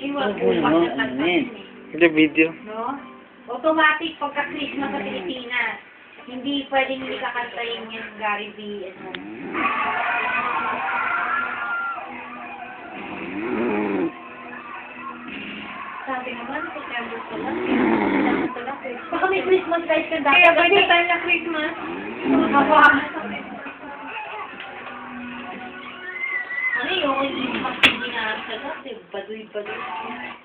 Iwan po pa Hindi video. no? Automatic pagka-Christmas sa Pilipinas. Hindi pwedeng hindi kakantayin yung Gary V. Ano. Sabi naman, September pa lang. Baka may Christmas guys ka dati. Kaya pwede tayo na Christmas. Ano yung Christmas hindi na sagot? Baduy-baduy.